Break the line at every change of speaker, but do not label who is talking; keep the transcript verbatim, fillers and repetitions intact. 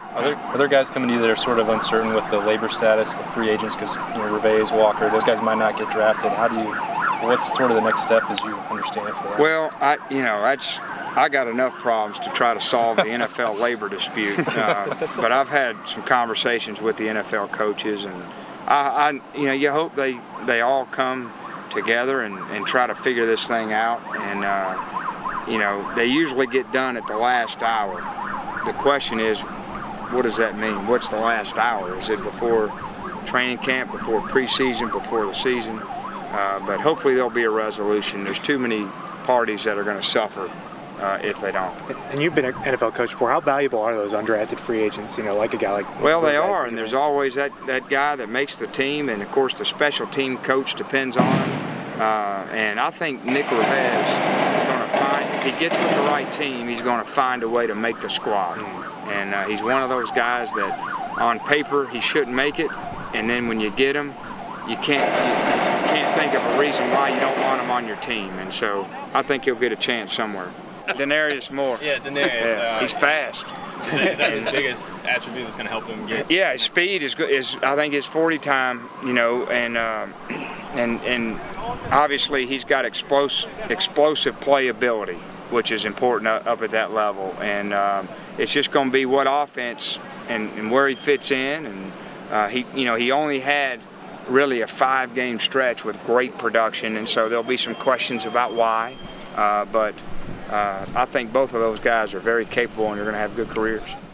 Are there, are there guys coming to you that are sort of uncertain with the labor status of free agents because, you know, Reve's, Walker, those guys might not get drafted? How do you, what's sort of the next step as you understand it for that?
Well, I, you know, that's, I got enough problems to try to solve the N F L labor dispute, uh, but I've had some conversations with the N F L coaches, and I, I you know, you hope they, they all come together and, and try to figure this thing out, and, uh, you know, they usually get done at the last hour. The question is, what does that mean? What's the last hour? Is it before training camp, before preseason, before the season? Uh, but hopefully there'll be a resolution. There's too many parties that are going to suffer uh, if they don't.
And you've been an N F L coach before. How valuable are those undrafted free agents, you know, like a guy like...
Well, they are, and there's always that, that guy that makes the team, and of course the special team coach depends on him. Uh, and I think Nick Revez is going to find, if he gets with the right team, he's going to find a way to make the squad. Mm. And uh, he's one of those guys that on paper he shouldn't make it, and then when you get him, you can't, you, you can't think of a reason why you don't want him on your team. And so I think he'll get a chance somewhere. Denarius Moore.
Yeah, Denarius.
Yeah,
uh,
he's fast.
Is that, is that his biggest attribute that's going to help him get?
Yeah, his speed is good. Is I think his forty time, you know, and um, and and obviously he's got explosive explosive playability, which is important up at that level. And um, it's just going to be what offense and, and where he fits in. And uh, he, you know, he only had really a five-game stretch with great production, and so there'll be some questions about why. Uh, but uh, I think both of those guys are very capable, and they're going to have good careers.